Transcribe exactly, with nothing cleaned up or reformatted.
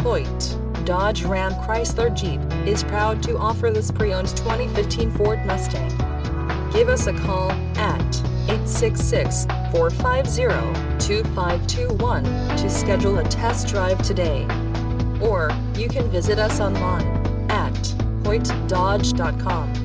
Hoyte, Dodge Ram Chrysler Jeep, is proud to offer this pre-owned twenty fifteen Ford Mustang. Give us a call at eight six six, four five zero, two five two one to schedule a test drive today. Or, you can visit us online at hoyte dodge dot com.